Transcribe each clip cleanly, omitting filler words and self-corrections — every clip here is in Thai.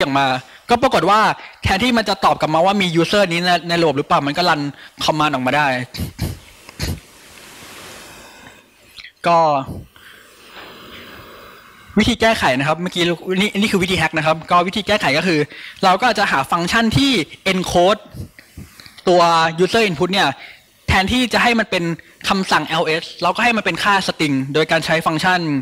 อย่างมาก็ปรากฏว่าแทนที่มันจะตอบกลับมาว่ามี user นี้ในระบบหรือเปล่ามันก็รันคอมมานด์ออกมาได้ก็วิธีแก้ไขนะครับเมื่อกี้นี่คือวิธีแฮกนะครับก็วิธีแก้ไขก็คือเราก็จะหาฟังก์ชันที่ encode ตัว user input เนี่ยแทนที่จะให้มันเป็นคำสั่ง ls เราก็ให้มันเป็นค่า string โดยการใช้ฟังก์ชัน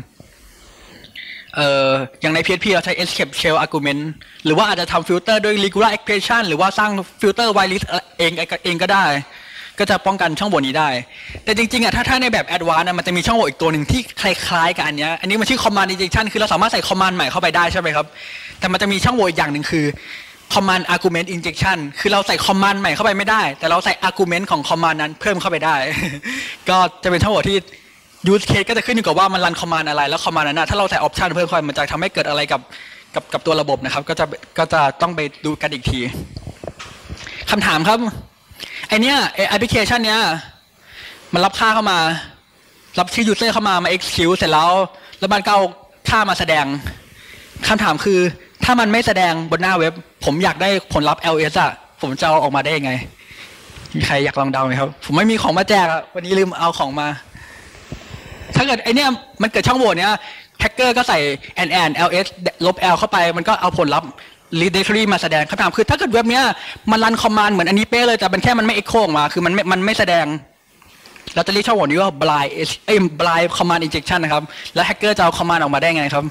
อย่างใน PHP เราใช้ escape shell argument หรือว่าอาจจะทำฟิลเตอร์ด้วย regular expression หรือว่าสร้างฟิลเตอร์ whitelist เองก็ได้ก็จะป้องกันช่องโหว่นี้ได้แต่จริงๆถ้าในแบบ advanced มันจะมีช่องโหว่อีกตัวหนึ่งที่คล้ายๆกับอันนี้มันชื่อ command injection คือเราสามารถใส่ command ใหม่เข้าไปได้ใช่ไหมครับแต่มันจะมีช่องโหว่อีกอย่างหนึ่งคือ command argument injection คือเราใส่ command ใหม่เข้าไปไม่ได้แต่เราใส่ argument ของ command นั้นเพิ่มเข้าไปได้ ก็จะเป็นช่องโหว่ที่use case ก็จะขึ้นอยู่กับว่ามันรัน command อะไรแล้ว command นั้นถ้าเราใส่ option เพิ่มเข้าไปมันจะทำให้เกิดอะไรกับตัวระบบนะครับก็จะต้องไปดูกันอีกทีคำถามครับไอเนี้ยแอปพลิเคชันเนี้ยมันรับค่าเข้ามารับชื่อ user เข้ามา execute เสร็จแล้วมันก็เอาค่ามาแสดงคำถามคือถ้ามันไม่แสดงบนหน้าเว็บผมอยากได้ผลลัพธ์ ls ผมจะเอาออกมาได้ยังไงมีใครอยากลองเดาไหมครับผมไม่มีของมาแจกวันนี้ลืมเอาของมาถ้าเกิดไอเนี้ยมันเกิดช่องโหว่เนี้ยแฮกเกอร์ก็ใส่ and ls -l เข้าไปมันก็เอาผลลัพธ์ directory มาแสดงคำถามคือถ้าเกิดเว็บเนี้ยมันรันคอมมานด์เหมือนอันนี้เป๊ะเลยแต่มันแค่มันไม่ echo ออกมาคือมันไม่แสดงเราจะเรียกช่องโหว่นี้ว่า blind command injection นะครับแล้วแฮกเกอร์จะเอาคอมมานด์ออกมาได้ไงครับ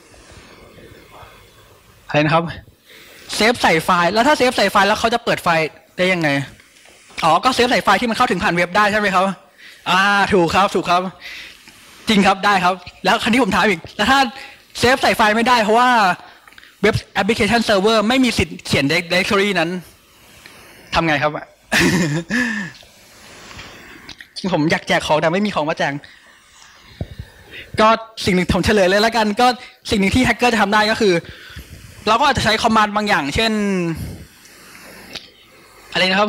อะไรนะครับเซฟใส่ไฟล์แล้วถ้าเซฟใส่ไฟล์แล้วเขาจะเปิดไฟล์ได้ยังไงก็เซฟใส่ไฟล์ที่มันเข้าถึงผ่านเว็บได้ใช่ไหมครับถูกครับจริงครับได้ครับแล้วครั้นี้ผมถามอีกแล้วถ้าเซฟใส่ไฟล์ไม่ได้เพราะว่าเว็บแอปพลิเคชันเซิร์ฟเวอร์ไม่มีสิทธิ์เขียน directory นั้นทำไงครับ ผมอยากแจกของแต่ไม่มีของมาแจกก็สิ่งหนึ่งผมเฉลยเลยแล้วกันก็สิ่งหนึ่งที่แฮกเกอร์จะทำได้ก็คือเราก็อาจจะใช้คอมมานด์บางอย่างเช่นอะไรนะครับ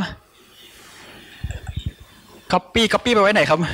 copy ไปไว้ไหนครับ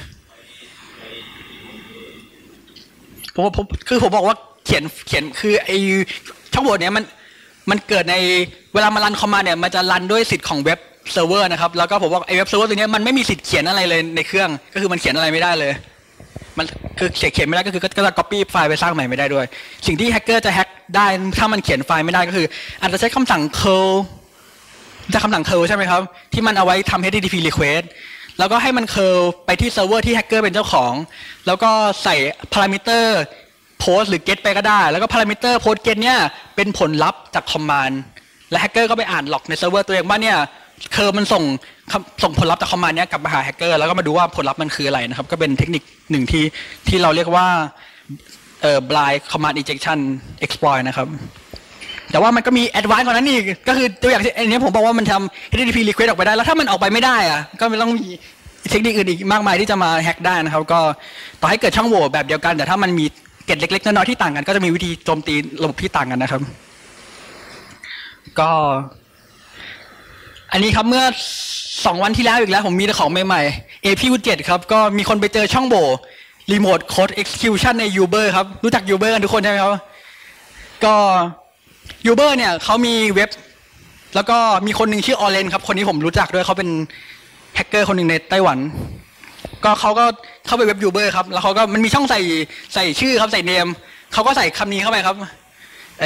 ผมบอกว่าเขียนคือไอช่องโหว่เนี้ยมันเกิดในเวลามารันคอมมานด์เนี่ยมันจะรันด้วยสิทธิ์ของเว็บเซิร์ฟเวอร์นะครับแล้วก็ผมบอกไอเว็บเซิร์ฟเวอร์ตัวนี้มันไม่มีสิทธิ์เขียนอะไรเลยในเครื่องก็คือมันเขียนอะไรไม่ได้เลยมันคือเขียนไม่ได้ก็คือก็จะ copy ไฟล์ไปสร้างใหม่ไม่ได้ด้วยสิ่งที่แฮกเกอร์จะแฮกได้ถ้ามันเขียนไฟล์ไม่ได้ก็คืออาจจะใช้คำสั่ง curl คำสั่ง curl ใช่ไหมครับที่มันเอาไว้ทำ HTTP request แล้วก็ให้มัน curl ไปที่เซิร์ฟเวอร์ที่แฮกเกอร์เป็นเจ้าของแล้วก็ใส่พารามิเตอร์post หรือ get ไปก็ได้แล้วก็พารามิเตอร์ post get เนี่ยเป็นผลลัพธ์จากคอมมานด์และแฮกเกอร์ก็ไปอ่านล็อกในเซิร์ฟเวอร์ตัวเองว่าเนี่ยมันส่งผลลัพธ์จากคอมมานด์เนี้ยกลับมาหาแฮกเกอร์แล้วก็มาดูว่าผลลัพธ์มันคืออะไรนะครับก็เป็นเทคนิคหนึ่งที่เราเรียกว่าblind command injection exploit นะครับแต่ว่ามันก็มีแอดวานซ์กว่านั้นอีกก็คือตัวอย่างอันนี้ผมบอกว่ามันทำ HTTP request ออกไปได้แล้วถ้ามันออกไปไม่ได้ก็ไม่ต้องมีเทคนิคอื่นอีกมากมายที่จะมาแฮกได้นะครับก็ต่อให้เกิดช่องโหว่แบบเดียวกันแต่ถ้ามันมีเกร็ดเล็กๆน้อยๆที่ต่างกันก็จะมีวิธีโจมตีระบบที่ต่างกันนะครับก็อันนี้ครับเมื่อ2 วันที่แล้วอีกแล้วผมมีของใหม่ๆ AP7 ครับก็มีคนไปเจอช่องโหว่ Remote Code Execution ใน Uber ครับรู้จัก Uber กันทุกคนใช่ไหมครับก็ Uber เนี่ยเขามีเว็บแล้วก็มีคนหนึ่งชื่อออเรนครับคนนี้ผมรู้จักด้วยเขาเป็นแฮกเกอร์คนหนึ่งในไต้หวันก็เขาก็เข้าไปเว็บ Uber ครับแล้วเขาก็มันมีช่องใส่ชื่อครับใส่เนมเขาก็ใส่คำนี้เข้าไปครับไอ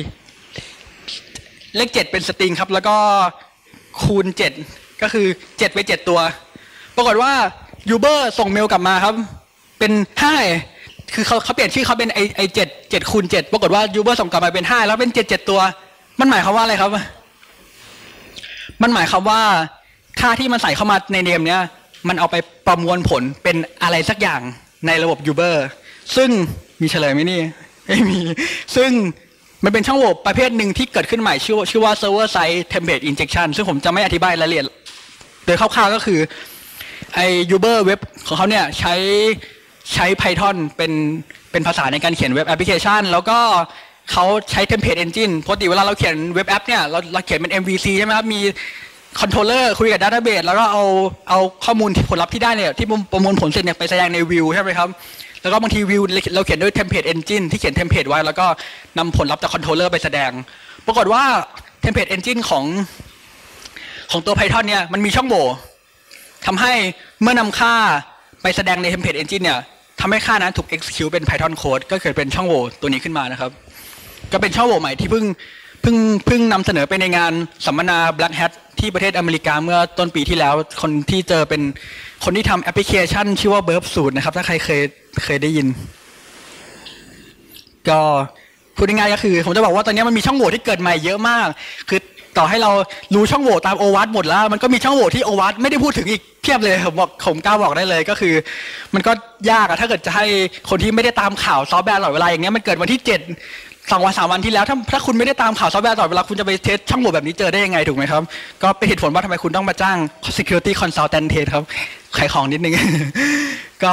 เลข7เป็นสตริงครับแล้วก็คูณ7ก็คือ7ไป7ตัวปรากฏว่า Uber ส่งเมลกลับมาครับเป็น5คือเขาเปลี่ยนชื่อเขาเป็นไอ7คูณ7ปรากฏว่า Uber ส่งกลับมาเป็น5แล้วเป็น7ตัวมันหมายความว่าอะไรครับมันหมายความว่าค่าที่มันใส่เข้ามาในเนมเนี้ยมันเอาไปประมวลผลเป็นอะไรสักอย่างในระบบ Uber ซึ่งมีเฉลยไหมนี่ไม่มีซึ่งมันเป็นช่องโหว่ประเภทหนึ่งที่เกิดขึ้นใหม่ชื่อว่า server side template injection ซึ่งผมจะไม่อธิบายรายละเอียดโดยคร่าวๆก็คือไอ้ Uber เว็บของเขาเนี่ยใช้ Python เป็นภาษาในการเขียนเว็บแอปพลิเคชันแล้วก็เขาใช้ template engine ปกติเวลาเราเขียนเว็บแอปเนี่ยเราเขียนเป็น MVC ใช่ไหมครับมีคอนโทรลเลอร์คุยกับดัตต้าเบสแล้วก็เอาข้อมูลที่ผลลัพธ์ที่ได้เนี่ยที่ประมวลผลเสร็จเนี่ยไปแสดงในวิวใช่ไหมครับแล้วก็บางทีวิวเราเขียนด้วยเทมเพลตเอนจินที่เขียนเทมเพลตไว้แล้วก็นำผลลัพธ์จากคอนโทรลเลอร์ไปแสดงปรากฏว่า template engine ของตัว Python เนี่ยมันมีช่องโหว่ทำให้เมื่อนำค่าไปแสดงใน template engine เนี่ยทำให้ค่านั้นถูก execute เป็น Python code ก็เกิดเป็นช่องโหว่ตัวนี้ขึ้นมานะครับก็เป็นช่องโหว่ใหม่ที่เพิ่งนำเสนอไปในงานสัมมนา Black Hat ที่ประเทศอเมริกาเมื่อต้นปีที่แล้วคนที่เจอเป็นคนที่ทำแอปพลิเคชันชื่อว่า Burp Suite นะครับถ้าใครเคยได้ยินก็พูดง่ายๆก็คือผมจะบอกว่าตอนนี้มันมีช่องโหว่ที่เกิดใหม่เยอะมากคือต่อให้เรารู้ช่องโหว่ตามโอวัตหมดแล้วมันก็มีช่องโหว่ที่โอวัตไม่ได้พูดถึงอีกเพียบเลยผมกล้าบอกได้เลยก็คือมันก็ยากอะถ้าเกิดจะให้คนที่ไม่ได้ตามข่าวซอฟต์แวร์ตลอดเวลาอย่างเงี้ยมันเกิดวันที่7 2 วัน 3 วันที่แล้วถ้าคุณไม่ได้ตามข่าวซอฟต์แวร์ตลอดเวลาคุณจะไปเทสช่องโหว่แบบนี้เจอได้ยังไงถูกไหมครับก็เป็นเหตุผลว่าทำไมคุณต้องมาจ้าง security consultant เทสครับขายของนิดนึง ก็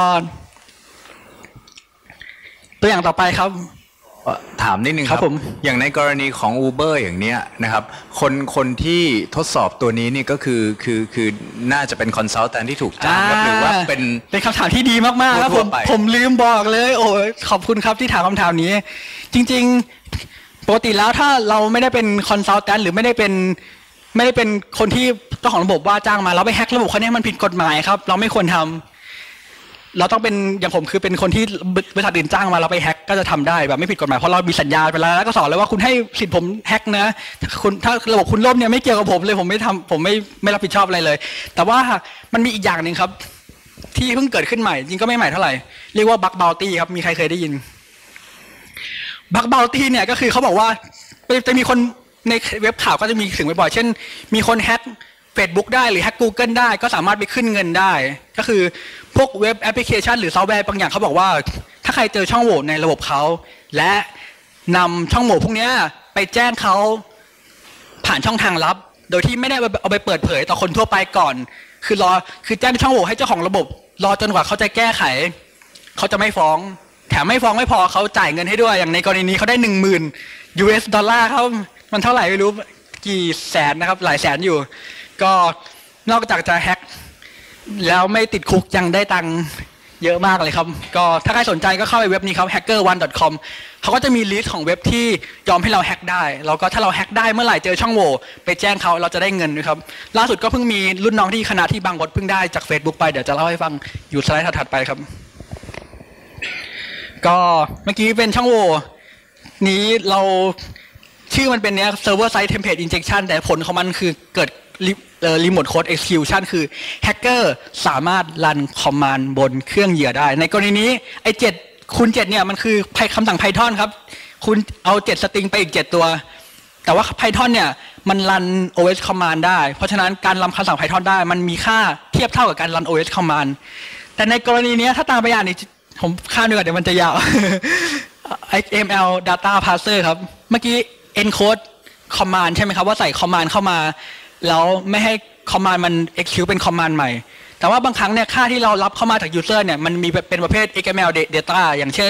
ตัวอย่างต่อไปครับถามนิดนึงครับอย่างในกรณีของ Uber อย่างเนี้ยนะครับคนที่ทดสอบตัวนี้นี่ก็คือน่าจะเป็นคอนซัลแทนที่ถูกจ้างหรือว่าเป็นคำถามที่ดีมากๆครับผมลืมบอกเลยโอ้ขอบคุณครับที่ถามคำถามนี้จริงๆปกติแล้วถ้าเราไม่ได้เป็นคอนซัลแทนหรือไม่ได้เป็นคนที่เจ้าของระบบว่าจ้างมาเราไปแฮกระบบเขาเนี่ยมันผิดกฎหมายครับเราไม่ควรทำเราต้องเป็นอย่างผมคือเป็นคนที่บริษัทอื่นจ้างมาเราไปแฮกก็จะทำได้แบบไม่ผิดกฎหมายเพราะเรามีสัญญาไปแล้วก็สอนเลยว่าคุณให้สิทธิ์ผมแฮกนะถ้าระบบคุณล่มเนี่ยไม่เกี่ยวกับผมเลยผมไม่ทำผมไม่รับผิดชอบอะไรเลยแต่ว่ามันมีอีกอย่างหนึ่งครับที่เพิ่งเกิดขึ้นใหม่จริงก็ไม่ใหม่เท่าไหร่เรียกว่าบั๊กบาวตี้ครับมีใครเคยได้ยินบั๊กบาวตี้เนี่ยก็คือเขาบอกว่าจะมีคนในเว็บข่าวก็จะมีถึงบ่อยๆเช่นมีคนแฮกFacebook ได้หรือแฮก Google ได้ก็สามารถไปขึ้นเงินได้ก็คือพวกเว็บแอปพลิเคชันหรือซอฟต์แวร์บางอย่างเขาบอกว่าถ้าใครเจอช่องโหว่ในระบบเขาและนำช่องโหว่พวกนี้ไปแจ้งเขาผ่านช่องทางลับโดยที่ไม่ได้เอาไปเปิดเผยต่อคนทั่วไปก่อนคือแจ้งช่องโหว่ให้เจ้าของระบบรอจนกว่าเขาจะแก้ไขเขาจะไม่ฟ้องแถมไม่ฟ้องไม่พอเขาจ่ายเงินให้ด้วยอย่างในกรณีนี้เขาได้10,000 US ดอลลาร์ครับมันเท่าไหร่ไม่รู้กี่แสนนะครับหลายแสนอยู่ก็นอกจากจะแฮกแล้วไม่ติดคุกยังได้ตังค์เยอะมากเลยครับก็ถ้าใครสนใจก็เข้าไปเว็บนี้ครับ hackerone.com เขาก็จะมีลิสต์ของเว็บที่ยอมให้เราแฮกได้แล้วก็ถ้าเราแฮกได้เมื่อไหร่เจอช่องโหว่ไปแจ้งเขาเราจะได้เงินนะครับล่าสุดก็เพิ่งมีรุ่นน้องที่คณะที่บางบดเพิ่งได้จาก Facebook ไปเดี๋ยวจะเล่าให้ฟังอยู่สไลด์ถัดไปครับก็เมื่อกี้เป็นช่องโหว่นี้เราชื่อมันเป็นเนี้ย server side template injection แต่ผลของมันคือเกิดremote code execution คือแฮกเกอร์สามารถรันคอมมานด์บนเครื่องเหยื่อได้ในกรณีนี้ไอ้7 คูณ 7เนี่ยมันคือคำสั่ง Python ครับคุณเอา7สตริงไปอีก7ตัวแต่ว่า Python เนี่ยมันรัน OS command ได้เพราะฉะนั้นการรันคำสั่ง Python ได้มันมีค่าเทียบเท่ากับการรัน OS command แต่ในกรณีนี้ถ้าตามไปอ่านนี่ผมข้ามดีกว่าเดี๋ยวมันจะยาว XML data parser ครับเมื่อกี้ encode command ใช่ไหมครับว่าใส่ command เข้ามาแล้วไม่ให้ command มัน execute เป็น command ใหม่แต่ว่าบางครั้งเนี่ยค่าที่เรารับเข้ามาจาก user เนี่ยมันมีเป็นประเภท XML data อย่างเช่น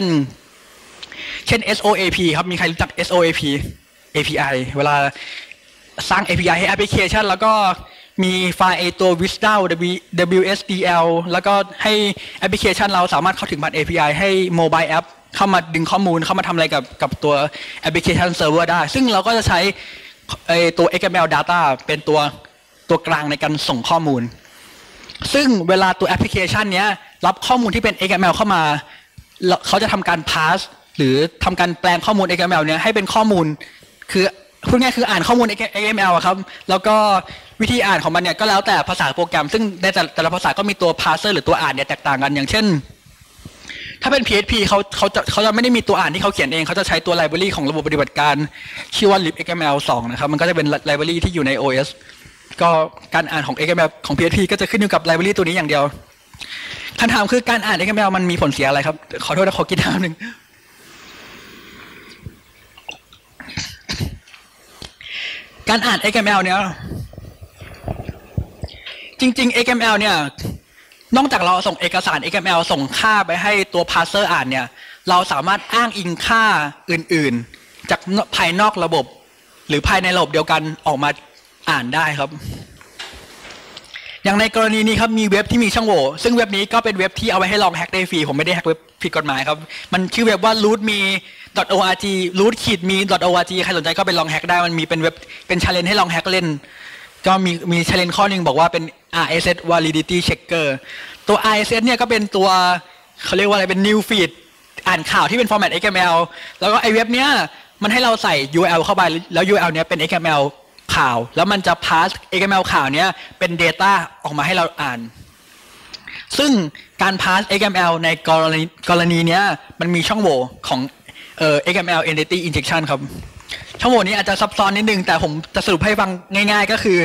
SOAP ครับมีใครรู้จัก SOAP API เวลาสร้าง API ให้แอปพลิเคชันแล้วก็มีไฟล์ตัว WSDL WSDL แล้วก็ให้แอปพลิเคชันเราสามารถเข้าถึงผ่าน API ให้ mobile app เข้ามาดึงข้อมูลเข้ามาทำอะไรกับตัวแอปพลิเคชันเซิร์ฟเวอร์ได้ซึ่งเราก็จะใช้ตัว XML data เป็นตัวกลางในการส่งข้อมูลซึ่งเวลาตัวแอปพลิเคชันเนี้ยรับข้อมูลที่เป็น XML เข้ามาเขาจะทำการ pass หรือทำการแปลงข้อมูล XML เนี้ยให้เป็นข้อมูลคือพูดง่ายคืออ่านข้อมูล XML ครับแล้วก็วิธีอ่านของมันเนี่ยก็แล้วแต่ภาษาโปรแกรมซึ่งในแต่ละภาษาก็มีตัว parser หรือตัวอ่านเนี่ยแตกต่างกันอย่างเช่นถ้าเป็น PHP เขาจะไม่ได้มีตัวอ่านที่เขาเขียนเองเขาจะใช้ตัว library ของระบบปฏิบัติการชื่อว่า libxml2 นะครับมันก็จะเป็น library ที่อยู่ใน OS ก็การอ่านของ XML ของ PHP ก็จะขึ้นอยู่กับ library ตัวนี้อย่างเดียวคำถามคือการอ่าน XML มันมีผลเสียอะไรครับขอโทษนะขอกินน้ำหนึ่งการอ่าน XML เนี่ยจริงๆ XML เนี่ยนอกจากเราส่งเอกสาร XML ส่งค่าไปให้ตัว parser อ่านเนี่ยเราสามารถอ้างอิงค่าอื่นๆจากภายนอกระบบหรือภายในระบบเดียวกันออกมาอ่านได้ครับอย่างในกรณีนี้ครับมีเว็บที่มีช่องโหว่ซึ่งเว็บนี้ก็เป็นเว็บที่เอาไว้ให้ลองแฮกได้ฟรีผมไม่ได้แฮกเว็บผิดกฎหมายครับมันชื่อเว็บว่า rootme.org root-me.org ใครสนใจก็ไปลองแฮกได้มันมีเป็นเว็บเป็น challenge ให้ลองแฮกเล่นก็มี challenge ข้อหนึ่งบอกว่าเป็น RSS validity checker ตัว RSS เนี่ยก็เป็นตัวเขาเรียกว่าอะไรเป็น new feed อ่านข่าวที่เป็น format XML แล้วก็ไอเว็บเนี้ยมันให้เราใส่ URL เข้าไปแล้ว URL เนี้ยเป็น XML ข่าวแล้วมันจะ pass XML ข่าวเนี้ยเป็น data ออกมาให้เราอ่านซึ่งการ pass XML ในกรณีเนี้ยมันมีช่องโหว่ของXML entity injection ครับช่องโหว่นี้อาจจะซับซ้อนนิดนึงแต่ผมจะสรุปให้ฟังง่ายๆก็คือ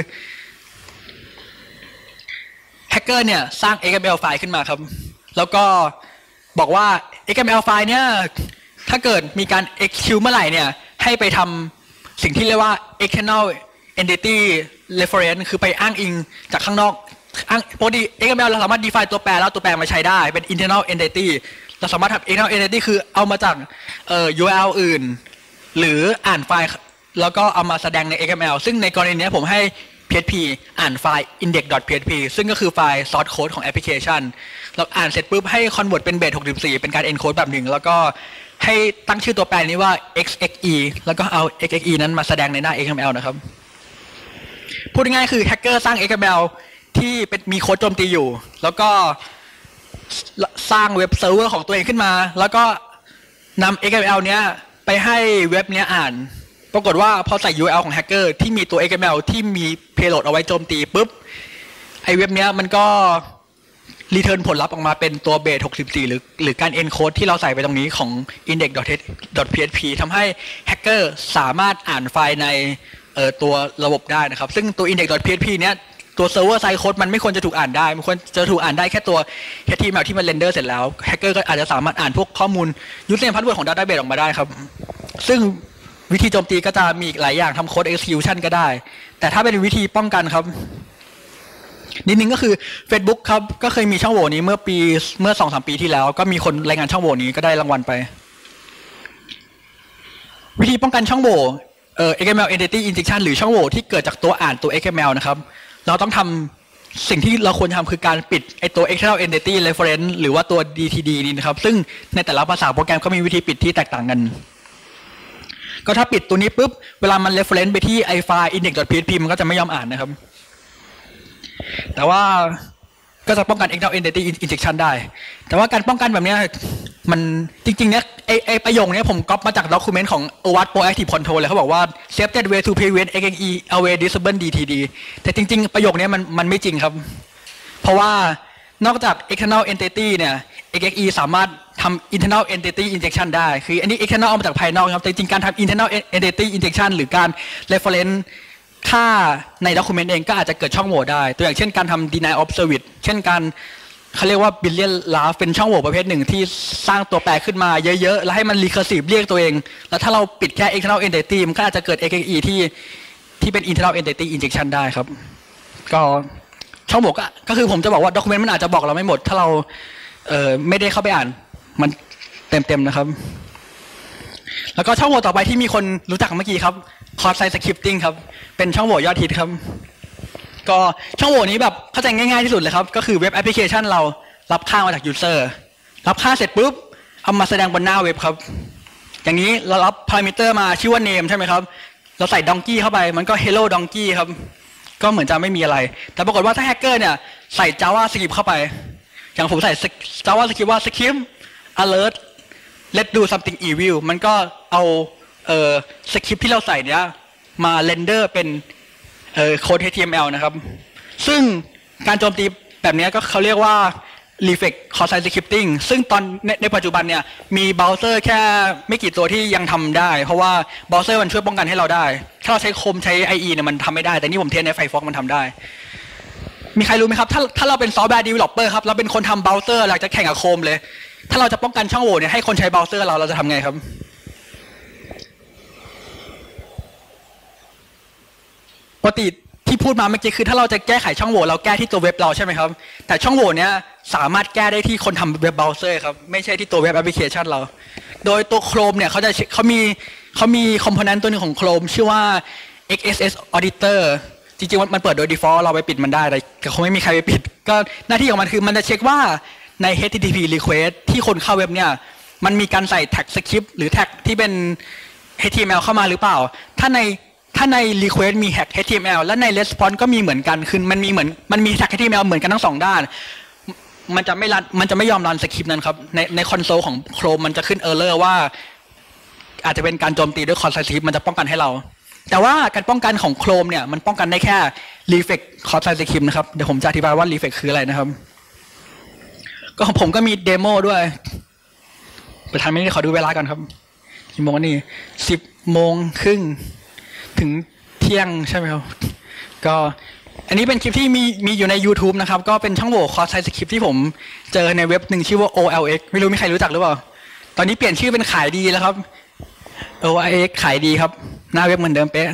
แฮกเกอร์เนี่ยสร้าง XML ไฟล์ขึ้นมาครับแล้วก็บอกว่า XML ไฟล์เนี่ยถ้าเกิดมีการ execute เมื่อไหร่เนี่ยให้ไปทำสิ่งที่เรียกว่า external entity reference คือไปอ้างอิงจากข้างนอกปกติ XML เราสามารถ define ตัวแปรแล้วตัวแปรมาใช้ได้เป็น internal entity เราสามารถทำ internal entity คือเอามาจากURL อื่นหรืออ่านไฟล์แล้วก็เอามาแสดงใน XML ซึ่งในกรณีนี้ผมให้ PHP อ่านไฟล์ index.php ซึ่งก็คือไฟล์ source code ของแอปพลิเคชันเราอ่านเสร็จปุ๊บให้ convert เป็น base 64เป็นการ encode แบบหนึ่งแล้วก็ให้ตั้งชื่อตัวแปรนี้ว่า xxe แล้วก็เอา xxe นั้นมาแสดงในหน้า XML นะครับพูดง่ายๆคือแฮกเกอร์สร้าง XML ที่เป็นมีโค้ดโจมตีอยู่แล้วก็สร้างเว็บเซิร์ฟเวอร์ของตัวเองขึ้นมาแล้วก็นำ XML เนี้ยไปให้เว็บเนี้ยอ่านปรากฏว่าพอใส่ URL ของแฮกเกอร์ที่มีตัว XML ที่มี payload เอาไว้โจมตีปุ๊บไอเว็บเนี้ยมันก็รีเทิร์นผลลัพธ์ออกมาเป็นตัว base 64หรือการ encode ที่เราใส่ไปตรงนี้ของ index.php ทำให้แฮกเกอร์สามารถอ่านไฟล์ในตัวระบบได้นะครับซึ่งตัว index.php เนี้ยตัว server side code มันไม่ควรจะถูกอ่านได้มันควรจะถูกอ่านได้แค่ตัว HTML ที่มันเรนเดอร์เสร็จแล้วแฮกเกอร์ก็อาจจะสามารถอ่านพวกข้อมูล username password ของ database ออกมาได้ครับซึ่งวิธีโจมตีก็จะมีหลายอย่างทำ code execution ก็ได้แต่ถ้าเป็นวิธีป้องกันครับนิดนึงก็คือ Facebook ครับก็เคยมีช่องโหว่นี้เมื่อ 2-3 ปีที่แล้วก็มีคนรายงานช่องโหว่นี้ก็ได้รางวัลไปวิธีป้องกันช่องโหว่XML entity injection หรือช่องโหว่ที่เกิดจากตัวอ่านตัว XML นะครับเราต้องทำสิ่งที่เราควรทำคือการปิดไอตัว external entity reference หรือว่าตัว DTD นี่นะครับซึ่งในแต่ละภาษาโปรแกรมก็มีวิธีปิดที่แตกต่างกันก็ถ้าปิดตัวนี้ปุ๊บเวลามัน reference ไปที่ไอไฟล์ index.php มันก็จะไม่ยอมอ่านนะครับแต่ว่าก็จะป้องกัน external entity injection ได้แต่ว่าการป้องกันแบบนี้มันจริงๆเนี่ยไอประโยคนี้ผมก๊อปมาจากด็อกิเมนต์ของ OWASP Proactive Control เลยเขาบอกว่า safest way to prevent XXE away disable DTD แต่จริงๆประโยคนี้มันไม่จริงครับเพราะว่านอกจาก external entity เนี่ย XXE สามารถทำ internal entity injection ได้คืออันนี้ external เอามาจากภายนอกครับแต่จริงๆการทำ internal entity injection หรือการ reference ค่าในด็อกิเมนต์เองก็อาจจะเกิดช่องโหว่ได้ตัวอย่างเช่นการทำ deny of service เช่นการเขาเรียกว่า billion laugh เป็นช่องโหว่ประเภทหนึ่งที่สร้างตัวแปรขึ้นมาเยอะๆแล้วให้มัน recursive เรียกตัวเองแล้วถ้าเราปิดแค่ external entity มันก็อาจจะเกิด XXE ที่เป็น internal entity injection ได้ครับก็ช่องโหว่ก็คือผมจะบอกว่าด็อกิเมนต์มันอาจจะบอกเราไม่หมดถ้าเราไม่ได้เข้าไปอ่านมันเต็มๆนะครับแล้วก็ช่องโหว่ต่อไปที่มีคนรู้จักเมื่อกี้ครับ cross site scripting ครับเป็นช่องโหว่ยอดฮิตครับก็ช่องโหว่นี้แบบเข้าใจง่ายๆที่สุดเลยครับก็คือเว็บแอปพลิเคชันเรารับค่ามาจากยูเซอร์รับค่าเสร็จปุ๊บเอามาแสดงบนหน้าเว็บครับอย่างนี้เรารับพารามิเตอร์มาชื่อว่า name ใช่ไหมครับเราใส่ donkey เข้าไปมันก็ hello donkey ครับก็เหมือนจะไม่มีอะไรแต่ปรากฏว่าถ้าแฮกเกอร์เนี่ยใส่ JavaScript เข้าไปอย่างผมใส่ JavaScript ว่า script alert let's do something evil มันก็เอาสคริปต์ที่เราใส่เนี้ยมาเรนเดอร์เป็นโค้ด HTML นะครับซึ่งการโจมตีแบบนี้ก็เขาเรียกว่า reflex cross site scripting ซึ่งตอนในปัจจุบันเนี่ยมีเบราว์เซอร์แค่ไม่กี่ตัวที่ยังทำได้เพราะว่าเบราว์เซอร์มันช่วยป้องกันให้เราได้ถ้าเราใช้Chromeใช้ IE เนี่ยมันทำไม่ได้แต่นี่ผมเทสใน Firefox มันทำได้มีใครรู้ไหมครับถ้าเราเป็นซอฟต์แวร์ developer ครับเราเป็นคนทำเบราว์เซอร์อยากจะแข่งกับChromeเลยถ้าเราจะป้องกันช่องโหว่เนี่ยให้คนใช้เบราว์เซอร์เราจะทำไงครับปกติที่พูดมาเมื่อกี้คือถ้าเราจะแก้ไขช่องโหว่เราแก้ที่ตัวเว็บเราใช่ไหมครับแต่ช่องโหว่เนี้ยสามารถแก้ได้ที่คนทำเว็บเบราว์เซอร์ครับไม่ใช่ที่ตัวเว็บแอปพลิเคชันเราโดยตัว Chrome เนี่ยเขามีคอมโพเนนต์ตัวหนึ่งของ Chrome ชื่อว่า XSS Auditor จริงๆมันเปิดโดย default เราไปปิดมันได้แต่คงไม่มีใครไปปิดก็หน้าที่ของมันคือมันจะเช็คว่าใน HTTP request ที่คนเข้าเว็บเนี่ยมันมีการใส่แท็กสคริปต์หรือแท็กที่เป็น HTML เข้ามาหรือเปล่าถ้าใน request มีแท็ก HTML และใน response ก็มีเหมือนกันคือมันมีแท็ก HTML เหมือนกันทั้ง2ด้านมันจะไม่ยอมรันสคริปต์นั้นครับในคอนโซลของ Chrome มันจะขึ้น error ว่าอาจจะเป็นการโจมตีด้วยคอนไซสคริปต์มันจะป้องกันให้เราแต่ว่าการป้องกันของ Chrome เนี่ยมันป้องกันได้แค่ reflex cross site script นะครับเดี๋ยวผมจะอธิบายว่า reflex คืออะไรนะครับก็ของผมก็มีเดโมด้วยประธานไม่ได้ขอดูเวลาก่อนครับกี่โมงนี่10:30ถึงเที่ยงใช่ไหมครับก็อันนี้เป็นคลิปที่มีอยู่ใน YouTube นะครับก็เป็นช่องโหว่ cross site script ที่ผมเจอในเว็บหนึ่งชื่อว่า OLX ไม่รู้มีใครรู้จักหรือเปล่าตอนนี้เปลี่ยนชื่อเป็นขายดีแล้วครับOLX ขายดีครับหน้าเว็บเหมือนเดิมเป๊ะ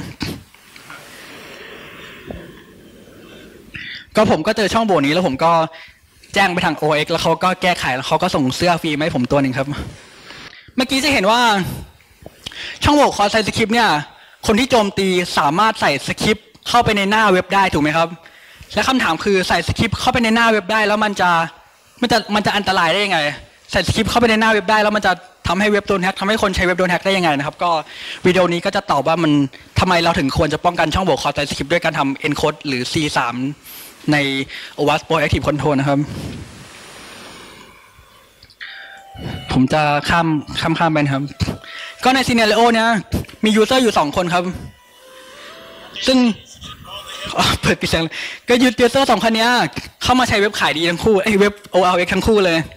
ก็ผมก็เจอช่องโหว่นี้แล้วผมก็แจ้งไปทาง OLX แล้วเขาก็แก้ไขแล้วเขาก็ส่งเสื้อฟรีมาให้ผมตัวหนึ่งครับเมื่อกี้จะเห็นว่าช่องโหว่ cross site script เนี่ยคนที่โจมตีสามารถใส่สคริปต์เข้าไปในหน้าเว็บได้ถูกไหมครับและคำถามคือใส่สคริปต์เข้าไปในหน้าเว็บได้แล้วมันจะอันตรายได้ยังไงใส่สคริปต์เข้าไปในหน้าเว็บได้แล้วมันจะทำให้เว็บโดนแฮกทำให้คนใช้เว็บโดนแฮกได้ยังไงนะครับก็วิดีโอนี้ก็จะตอบว่ามันทำไมเราถึงควรจะป้องกันช่องโหว่ cross site script ด้วยการทำ encode หรือ C3 ใน OWASP Proactive Control นะครับผมจะข้ามไปนะครับก็ในซีเนริโอเนี้ยมียูเซอร์อยู่2คนครับซึ่งเปิดปิดเสียงก็ยูเซอร์2คนนี้เข้ามาใช้เว็บขายดีทั้งคู่เว็บ OLX ทั้งคู่เลย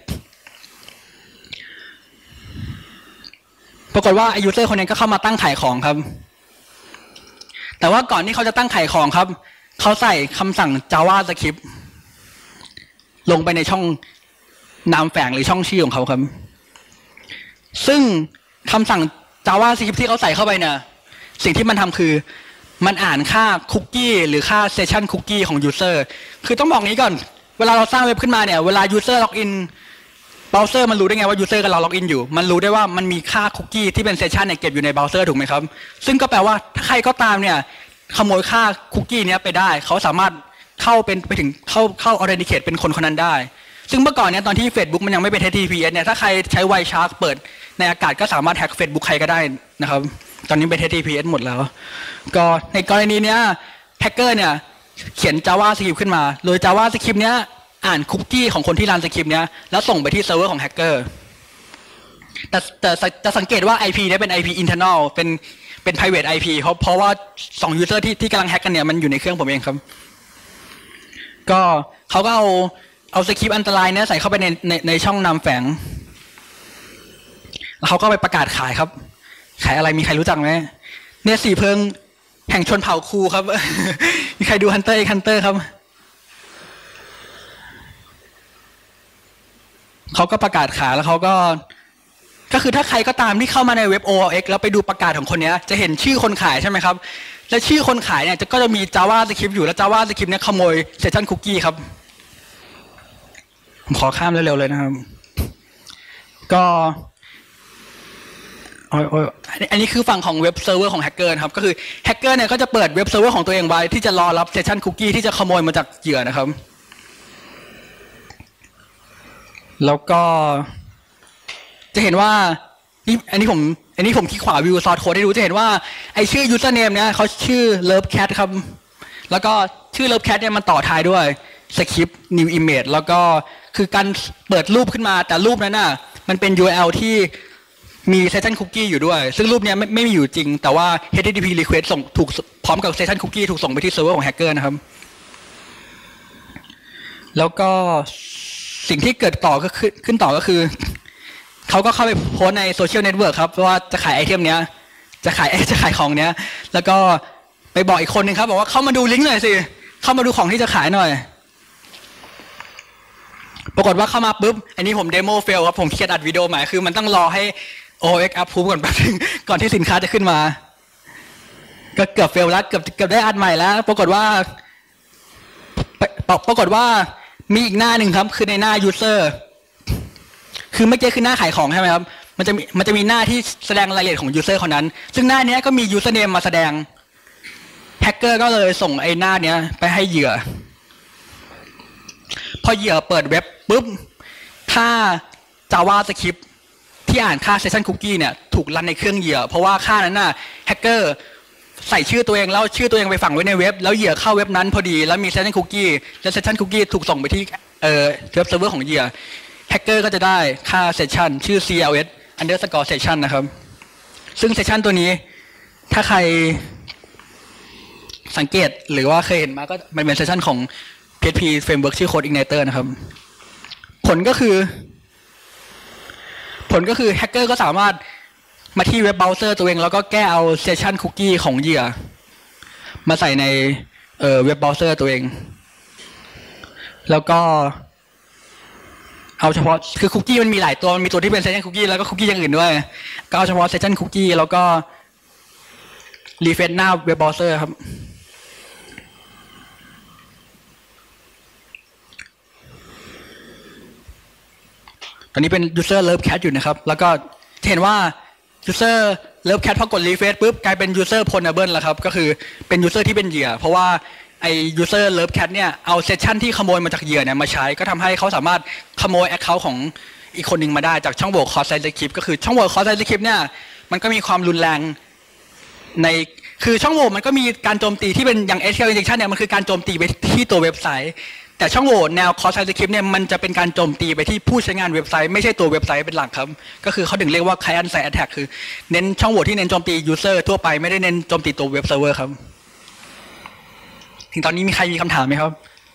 ปรากฏว่ายูเซอร์คนนี้ก็เข้ามาตั้งขายของครับแต่ว่าก่อนที่เขาจะตั้งขายของครับเขาใส่คำสั่ง JavaScript ลงไปในช่องนามแฝงหรือช่องชื่อของเขาครับซึ่งคำสั่ง JavaScript ที่เขาใส่เข้าไปเนี่ยสิ่งที่มันทำคือมันอ่านค่าคุกกี้หรือค่าเซสชันคุกกี้ของยูเซอร์คือต้องบอกงี้ก่อนเวลาเราสร้างเว็บขึ้นมาเนี่ยเวลายูเซอร์ล็อกอินเบราว์เซอร์มันรู้ได้ไงว่ายูเซอร์กับเราล็อกอินอยู่มันรู้ได้ว่ามันมีค่าคุกกี้ที่เป็นเซสชันเนี่ยเก็บอยู่ในเบราว์เซอร์ถูกไหมครับซึ่งก็แปลว่าถ้าใครก็ตามเนี่ยขโมยค่าคุกกี้เนี้ยไปได้เขาสามารถเข้าออเทนติเคทเป็นคนนั้นได้ซึ่งเมื่อก่อนเนี่ยตอนที่ Facebook มันยังไม่เป็น HTTPS เนี่ยถ้าใครใช้ Wireshark เปิดในอากาศก็สามารถแฮ็ก Facebook ใครก็ได้นะครับตอนนี้เป็น HTTPS หมดแล้วก็ในกรณีเนี้ยแฮกเกอร์เนี่ยเขียน JavaScript ขึ้นมาโดย JavaScript เนี้ยอ่านคุกกี้ของคนที่รันสคริปต์เนี้ยแล้วส่งไปที่เซิร์ฟเวอร์ของแฮกเกอร์แต่จะสังเกตว่า IP เนี้ยเป็น IP internal เป็น private IP เพราะว่า2 user ที่กำลังแฮกกันเนี่ยมันอยู่ในเครื่องผมเองครับก็เขาก็เอาสคริปต์อันตรายเนี่ยใส่เข้าไปในช่องนามแฝงแล้วเขาก็ไปประกาศขายครับขายอะไรมีใครรู้จักไหมเนี่ยสีเพิงแห่งชนเผ่าคูครับ มีใครดูฮันเตอร์ครับเขาก็ประกาศขายแล้วเขาก็คือถ้าใครก็ตามที่เข้ามาในเว็บ OLX แล้วไปดูประกาศของคนนี้จะเห็นชื่อคนขายใช่ไหมครับและชื่อคนขายเนี่ยก็จะมี JavaScript อยู่แล้ว JavaScript เนี่ยขโมยเซสชันคุกกี้ครับผมขอข้ามเร็วๆเลยนะครับก็อันนี้คือฝั่งของเว็บเซิร์ฟเวอร์ของแฮกเกอร์ครับก็คือแฮกเกอร์เนี่ยก็จะเปิดเว็บเซิร์ฟเวอร์ของตัวเองไว้ที่จะรอรับเซสชันคุกกี้ที่จะขโมยมาจากเหยื่อนะครับแล้วก็จะเห็นว่าอันนี้ผมคลิกขวาวิวซอร์สโค้ดให้ดูจะเห็นว่าไอชื่อ username เนี่ยเขาชื่อ lovecat ครับแล้วก็ชื่อ lovecat เนี่ยมันต่อท้ายด้วยสคริปต์ new image แล้วก็คือการเปิดรูปขึ้นมาแต่รูปนั้นน่ะมันเป็น URL ที่มี session cookie อยู่ด้วยซึ่งรูปนี้ไม่มีอยู่จริงแต่ว่า HTTP request ส่งถูกพร้อมกับ session cookie ถูกส่งไปที่เซิร์ฟเวอร์ของแฮกเกอร์นะครับแล้วก็สิ่งที่เกิดต่อก็ขึ้นต่อก็คือเขาก็เข้าไปโพสในโซเชียลเน็ตเวิร์กครับว่าจะขายไอเทมเนี้ยจะขายของเนี้ยแล้วก็ไปบอกอีกคนนึงครับบอกว่าเข้ามาดูลิงก์หน่อยสิเข้ามาดูของที่จะขายหน่อยปรากฏว่าเข้ามาปุ๊บอันนี้ผมเดโมเฟลครับผมเครียดอัดวิดีโอใหม่คือมันต้องรอให้ OLX approve ก่อนแป๊บนึงก่อนที่สินค้าจะขึ้นมาก็เกือบเฟลแล้วเกือบได้อัดใหม่แล้วปรากฏว่ามีอีกหน้าหนึ่งครับคือในหน้า user คือเมื่อกี้คือหน้าขายของใช่ไหมครับมันจะมีหน้าที่แสดงรายละเอียดของ user คนนั้นซึ่งหน้านี้ก็มี username มาแสดงแฮกเกอร์ก็เลยส่งไอ้หน้าเนี้ยไปให้เหยื่อพอเหยื่อเปิดเว็บปุ๊บถ้า JavaScript ที่อ่านค่า session cookie เนี่ยถูกรันในเครื่องเหยื่อเพราะว่าค่านั้นน่ะแฮกเกอร์ใส่ชื่อตัวเองแล้วชื่อตัวเองไปฝังไว้ในเว็บแล้วเหยื่อเข้าเว็บนั้นพอดีแล้วมี session cookie และ session cookie ถูกส่งไปที่เว็บเซิร์ฟเวอร์ของเหยื่อแฮกเกอร์ก็จะได้ค่า session ชื่อ cls_session นะครับซึ่ง session ตัวนี้ถ้าใครสังเกตหรือว่าเคยเห็นมาก็มันเป็น session ของ PHP framework ชื่อ Code Igniter นะครับผลก็คือแฮกเกอร์ก็สามารถมาที่เว็บเบราว์เซอร์ตัวเองแล้วก็แก้เอา session cookie ของเหยื่อมาใส่ในเว็บเบราว์เซอร์ตัวเองแล้วก็เอาเฉพาะคือคุกกี้มันมีหลายตัวมันมีตัวที่เป็น session cookie แล้วก็คุกกี้อย่างอื่นด้วยก็เอาเฉพาะ session cookie แล้วก็รีเฟรชหน้าเว็บเบราว์เซอร์ครับตอนนี้เป็น user love cat อยู่นะครับแล้วก็เห็นว่า user love cat พอกด refresh ปุ๊บกลายเป็น user pwnable แล้วครับก็คือเป็น user ที่เป็นเหยื่อเพราะว่าไอ้ user love cat เนี่ยเอา session ที่ขโมยมาจากเหยื่อเนี่ยมาใช้ก็ทำให้เขาสามารถขโมย account ของอีกคนหนึ่งมาได้จากช่องโหว่ cross-site script ก็คือช่องโหว่ cross-site script เนี่ยมันก็มีความรุนแรงในคือช่องโหว่มันก็มีการโจมตีที่เป็นอย่าง SQL injection เนี่ยมันคือการโจมตีไปที่ตัวเว็บไซต์แต่ช่องโหว่แนว cross-site script เนี่ยมันจะเป็นการโจมตีไปที่ผู้ใช้งานเว็บไซต์ไม่ใช่ตัวเว็บไซต์เป็นหลักครับก็คือเขาถึงเรียกว่า client side attack คือเน้นช่องโหว่ที่เน้นโจมตี user ทั่วไปไม่ได้เน้นโจมตีตัวเว็บเซิร์ฟเวอร์ครับถึงตอนนี้มีใครมีคำถามไหมครับ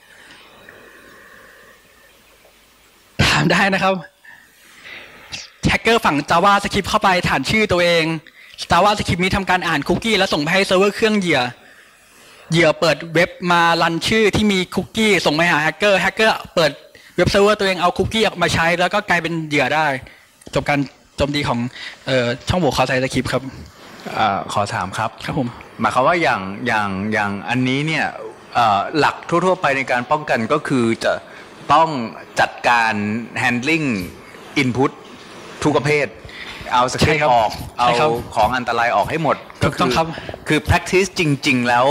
ถามได้นะครับแฮกเกอร์ฝั่ง JavaScript เข้าไปฐานชื่อตัวเอง JavaScript นี้ทำการอ่านคุกกี้แล้วส่งไปให้เซิร์ฟเวอร์เครื่องเหยื่อเปิดเว็บมารันชื่อที่มีคุกกี้ส่งไปหาแฮกเกอร์เปิดเว็บเซิร์ฟเวอร์ตัวเองเอาคุกกี้ออกมาใช้แล้วก็กลายเป็นเหยื่อได้จบการโจมตีของช่องโหว่ cross-site script ครับขอถามครับครับผมหมายความว่าอย่างอันนี้เนี่ยหลักทั่วๆไปในการป้องกันก็คือจะต้องจัดการ handling input ทุกประเภทเอาสคริปต์ออกเอาของอันตรายออกให้หมดก็คือ practice จริงๆแล้ว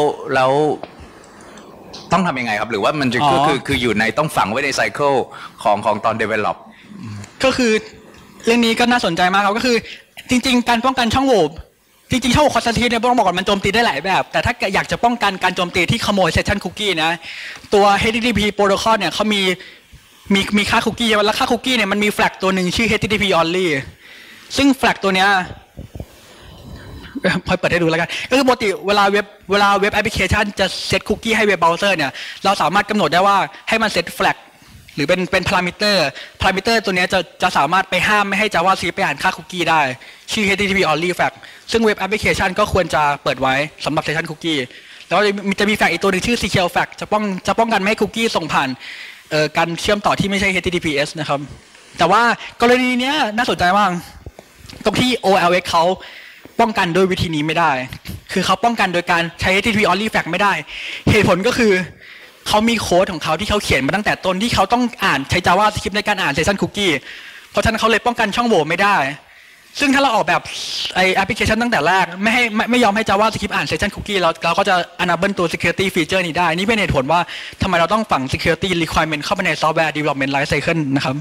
ต้องทำยังไงครับหรือว่ามันจะคืออยู่ในต้องฝังไว้ในไซเคิลของตอน develop ก็คือเรื่องนี้ก็น่าสนใจมากครับก็คือจริงๆการป้องกันช่องโหว่จริงๆช่องโหว่ cross-site เนี่ยต้องบอกก่อนมันโจมตีได้หลายแบบแต่ถ้าอยากจะป้องกันการโจมตีที่ขโมย session cookie นะตัว HTTP protocol เนี่ยเขามีค่าคุกกี้แล้วค่าคุกกี้เนี่ยมันมี flag ตัวหนึ่งชื่อ HTTP only ซึ่ง flag ตัวเนี้ยพอเปิดให้ดูแล้วกันก็คือปกติเวลาเว็บแอปพลิเคชันจะเซตคุกกี้ให้เว็บเบราว์เซอร์เนี่ยเราสามารถกำหนดได้ว่าให้มันเซต flag หรือเป็นพารามิเตอร์ตัวนี้จะสามารถไปห้ามไม่ให้ JavaScript ไปอ่านค่าคุกกี้ได้ชื่อ HTTP only flag ซึ่งเว็บแอปพลิเคชันก็ควรจะเปิดไว้สำหรับ session cookie แล้วจะมี flag อีกตัวหนึ่งชื่อ secure flag จะป้องกันไม่ให้คุกกี้ส่งผ่านการเชื่อมต่อที่ไม่ใช่ HTTPS นะครับแต่ว่ากรณีนี้น่าสนใจมากตรงที่ OLX เขาป้องกันโดยวิธีนี้ไม่ได้คือเขาป้องกันโดยการใช้ HTTP only flag ไม่ได้เหตุผลก็คือเขามีโค้ดของเขาที่เขาเขียนมาตั้งแต่ต้นที่เขาต้องอ่านใช้ JavaScript ในการอ่าน session cookie เพราะฉะนั้นเขาเลยป้องกันช่องโหว่ไม่ได้ซึ่งถ้าเราออกแบบไอแอปพลิเคชันตั้งแต่แรกไม่ยอมให้ JavaScript อ่าน session cookie เราก็จะ enable ตัว security feature นี้ได้นี่เป็นเหตุผลว่าทำไมเราต้องฝัง security requirement เข้าไปใน software development life cycle นะครับ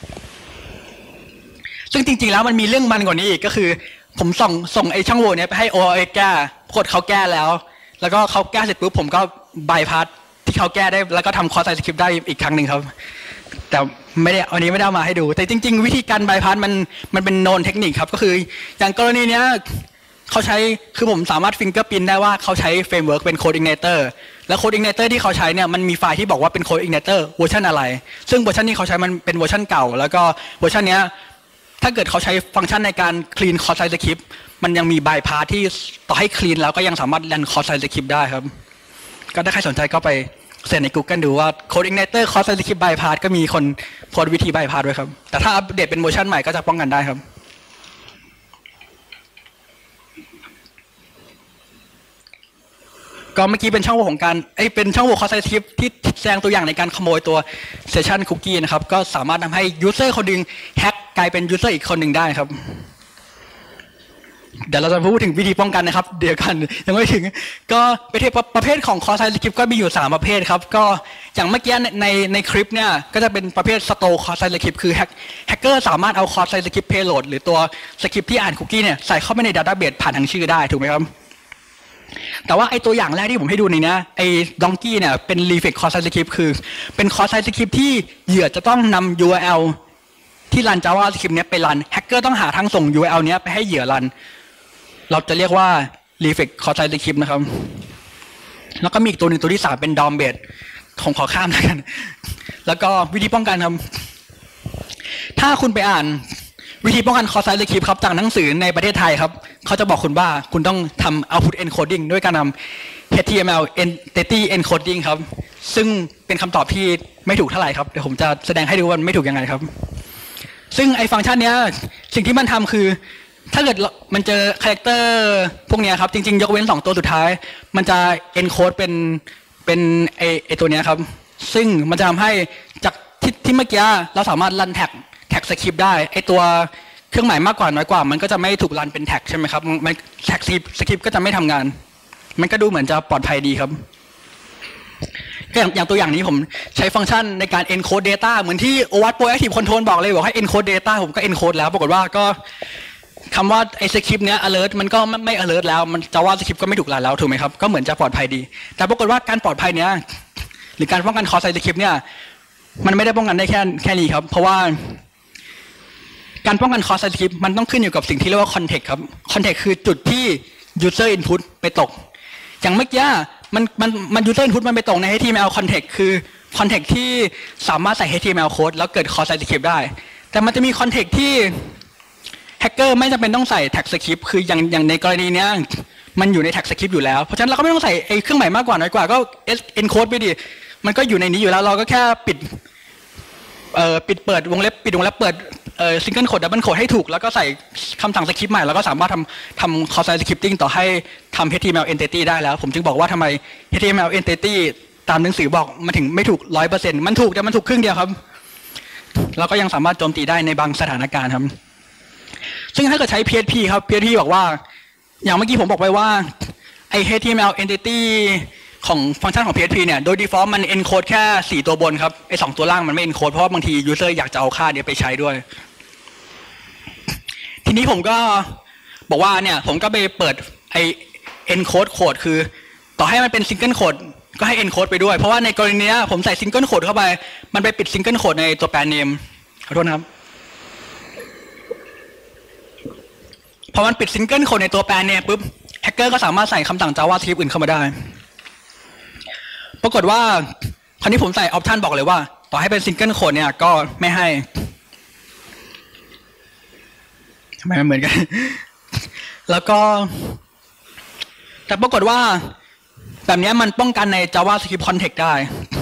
ซึ่งจริงๆแล้วมันมีเรื่องมันกว่านี้อีกก็คือผมส่งไอช่องโหว่เนี้ยไปให้ OLX แก้กดเขาแก้แล้วก็เขาแก้เสร็จปุ๊บผมก็ bypass ที่เขาแก้ได้แล้วก็ทำ cross-site script ได้อีกครั้งหนึ่งครับแต่วันนี้ไม่ได้เอามาให้ดูแต่จริงๆวิธีการ bypass มันเป็นโนนเทคนิคครับก็คืออย่างกรณีเนี้ยเขาใช้คือผมสามารถ fingerprint ได้ว่าเขาใช้ framework เป็น Code Igniter แล้ว Code Igniter ที่เขาใช้เนี่ยมันมีไฟล์ที่บอกว่าเป็น Code Igniter เวอร์ชันอะไรซึ่งเวอร์ชันที่เขาใช้มันเป็นเวอร์ชันเก่าแล้วก็เวอร์ชันเนี้ยถ้าเกิดเขาใช้ฟังก์ชันในการ clean cross-site script มันยังมี bypass ที่ต่อให้ clean แล้วก็ยังสามารถ run cross-site script ได้ครับก็ถ้าใครสนใจก็ไปเสิร์ชใน Google ดูว่า Code Igniter cross-site script bypass ก็มีคนโพสต์วิธี bypass ด้วยครับแต่ถ้าอัปเดตเป็นเวอร์ชันใหม่ก็จะป้องกันได้ครับก็เมื่อกี้เป็นช่องโหว่ของการเป็นช่องโหว่ cross-site script ที่แสดงตัวอย่างในการขโมยตัว session cookie นะครับก็สามารถทำให้ user คนหนึ่งแฮ็กกลายเป็น user อีกคนหนึ่งได้ครับเดี๋ยวเราจะพูดถึงวิธีป้องกันนะครับเดี๋ยวกันยังไม่ถึงก็ประเภทของ cross site script ก็มีอยู่3ประเภทครับก็อย่างเมื่อกี้ในคลิปเนี่ยก็จะเป็นประเภท store cross site script คือแฮกเกอร์สามารถเอา cross site script payload หรือตัวสคริปต์ที่อ่านคุกกี้เนี่ยใส่เข้าไปใน database ผ่านทางชื่อได้ถูกไหมครับแต่ว่าไอตัวอย่างแรกที่ผมให้ดูนี่นะไอ้ดองกี้เนี่ยเป็น reflex cross site script คือเป็น cross site script ที่เหยื่อจะต้องนำ URL ที่รัน JavaScript เนี้ยไปรันแฮกเกอร์ต้องหาทางส่ง URL เนี้ยไปให้เหยื่อรันเราจะเรียกว่า reflex cross site script นะครับแล้วก็มีอีกตัวหนึ่งตัวที่3เป็น DOM based ผมขอข้ามแล้วกันแล้วก็วิธีป้องกันครับถ้าคุณไปอ่านวิธีป้องกัน cross site script ครับจากหนังสือในประเทศไทยครับเขาจะบอกคุณว่าคุณต้องทำ output encoding ด้วยการนำ HTML entity encoding ครับซึ่งเป็นคำตอบที่ไม่ถูกเท่าไหร่ครับเดี๋ยวผมจะแสดงให้ดูว่าไม่ถูกยังไงครับซึ่งไอ้ฟังก์ชันเนี้ยสิ่งที่มันทำคือถ้าเกิดมันเจอคาแรคเตอร์พวกเนี้ยครับจริงๆยกเว้น2ตัวสุดท้ายมันจะ encode เป็นไอ้ตัวเนี้ยครับซึ่งมันจะทำให้จากที่เมื่อกี้เราสามารถรันแท็กสคริปต์ได้ไอ้ตัวเครื่องหมายมากกว่าน้อยกว่ามันก็จะไม่ถูกรันเป็นแท็กใช่ไหมครับมันแท็กสคริปต์ก็จะไม่ทำงานมันก็ดูเหมือนจะปลอดภัยดีครับอย่างตัวอย่างนี้ผมใช้ฟังก์ชันในการ encode data เหมือนที่ OWASP Proactive Control บอกเลยบอกให้ encode data ผมก็ encode แล้วปรากฏว่าก็คำว่าไอ้สคริปต์เนี้ย alert มันก็ไม่ alert แล้วมันจะว่าสคริปต์ก็ไม่ถูกรันแล้วถูกไหมครับก็เหมือนจะปลอดภัยดีแต่ปรากฏว่าการปลอดภัยเนี้ยหรือการป้องกัน cross site script เนี่ยมันไม่ได้ป้องกันได้แค่นี้ครับเพราะว่าการป้องกัน cross site script มันต้องขึ้นอยู่กับสิ่งที่เรียกว่า context ครับ context คือจุดที่ user input ไปตกอย่างเมื่อกี้มัน user input มันไปตกใน HTML context คือ context ที่สามารถใส่ HTML code แล้วเกิด cross site script ได้แต่มันจะมี context ที่แฮกเกอร์ไม่จำเป็นต้องใส่ tag script คืออย่างในกรณีเนี้ยมันอยู่ใน tag script อยู่แล้วเพราะฉะนั้นเราก็ไม่ต้องใส่ไอ้เครื่องหมายมากกว่าน้อยกว่าก็ encode ไปดิมันก็อยู่ในนี้อยู่แล้วเราก็แค่ปิดเปิดวงเล็บปิดวงเล็บเปิดซิงเกิลโคดดับเบิลโคดให้ถูกแล้วก็ใส่คำสั่งสคริปต์ใหม่แล้วก็สามารถทำ cross site scripting ต่อให้ทำ HTML entity ได้แล้วผมจึงบอกว่าทำไม HTML entity ตามหนังสือบอกมันถึงไม่ถูก 100% มันถูกแต่มันถูกครึ่งเดียวครับเราก็ยังสามารถโจมตีได้ในบางสถานการณ์ครับซึ่งถ้าเกิดใช้ PHP ครับ PHP บอกว่าอย่างเมื่อกี้ผมบอกไปว่าไอ้ HTML entity ของฟังก์ชันของ PHP เนี่ยโดย default มัน encode แค่4ตัวบนครับไอ้2ตัวล่างมันไม่ encode เพราะว่าบางที user อยากจะเอาค่าเนี้ยไปใช้ด้วยทีนี้ผมก็บอกว่าเนี่ยผมก็ไปเปิดไอ้ encode code คือต่อให้มันเป็น single code ก็ให้ encode ไปด้วยเพราะว่าในกรณีนี้ผมใส่ single code เข้าไปมันไปปิด single code ในตัวแปร name ขอโทษนะครับพอมันปิด single code ในตัวแปร name ปุ๊บแฮกเกอร์ก็สามารถใส่คำสั่ง JavaScript อื่นเข้ามาได้ปรากฏว่าคราวนี้ผมใส่ออปชันบอกเลยว่าต่อให้เป็นซิงเกิลโคดเนี่ยก็ไม่ให้ทำไมมันเหมือนกัน แล้วก็แต่ปรากฏว่าแบบนี้มันป้องกันใน JavaScript context ได้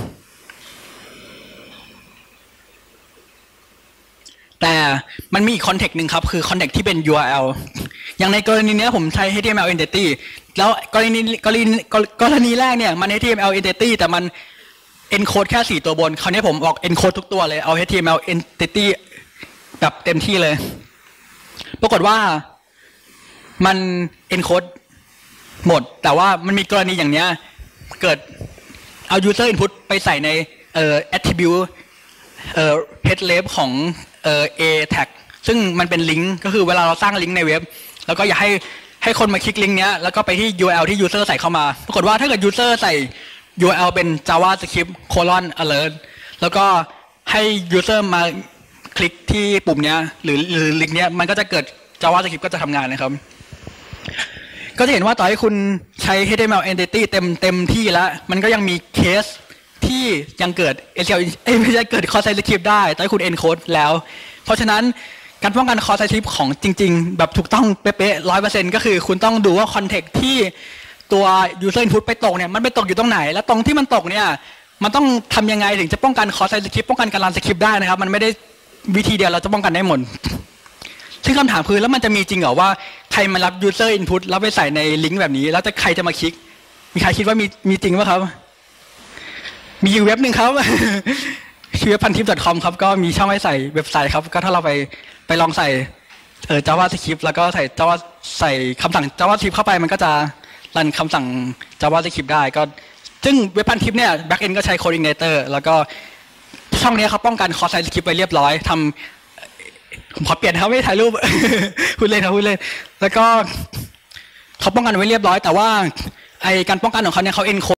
แต่มันมีอีก context หนึ่งครับคือ context ที่เป็น URL อย่างในกรณีนี้ผมใช้ HTML entity แล้วกรณีแรกเนี่ยมัน HTML entity แต่มัน encode แค่4ตัวบนคราวนี้ผมบอก encode ทุกตัวเลยเอา HTML entity แบบเต็มที่เลยปรากฏว่ามัน encode หมดแต่ว่ามันมีกรณีอย่างเนี้ยเกิดเอา user input ไปใส่ในattribute headlab ของa tag ซึ่งมันเป็นลิงก์ก็คือเวลาเราสร้างลิงก์ในเว็บแล้วก็อยากให้คนมาคลิกลิงก์เนี้ยแล้วก็ไปที่ URL ที่ user ใส่เข้ามาปรากฏว่าถ้าเกิด user ใส่ URL เป็น JavaScript :alert แล้วก็ให้ user มาคลิกที่ปุ่มเนี้ยหรือลิงก์เนี้ยมันก็จะเกิด JavaScript ก็จะทำงานนะครับก็จะเห็นว่าต่อให้คุณใช้ HTML entity เต็มที่แล้วมันก็ยังมีเคสที่ยังเกิด SQL ไม่ใช่เกิด cross site script ได้ต่อให้คุณ encode แล้วเพราะฉะนั้นการป้องกัน cross site script ของจริงๆแบบถูกต้องเป๊ะๆ 100% ก็คือคุณต้องดูว่า context ที่ตัว user input ไปตกเนี่ยมันไปตกอยู่ตรงไหนแล้วตรงที่มันตกเนี่ยมันต้องทำยังไงถึงจะป้องกัน cross site script ป้องกันการรัน script ได้นะครับมันไม่ได้วิธีเดียวเราจะป้องกันได้หมดซึ่งคำถามคือแล้วมันจะมีจริงเหรอว่าใครมารับ user input แล้วไปใส่ในลิงก์แบบนี้แล้วใครจะมาคลิกมีใครคิดว่ามีจริงป่ะครับมีอยู่เว็บหนึ่งครับ ชื่อ puntips.com ครับก็มีช่องให้ใส่เว็บไซต์ครับก็ถ้าเราไปลองใส่ JavaScript แล้วก็ใส่คำสั่ง JavaScript เข้าไปมันก็จะรันคำสั่ง JavaScript ได้ก็ซึ่งเว็บพันทิปเนี่ย backend ก็ใช้ coordinator แล้วก็ช่องนี้เขาป้องกัน cross site script ไว้เรียบร้อยผมขอเปลี่ยนครับไม่ถ่ายรูป พูดเล่นแล้วก็เขาป้องกันไว้เรียบร้อยแต่ว่าไอการป้องกันของเขาเนี่ยเขา encode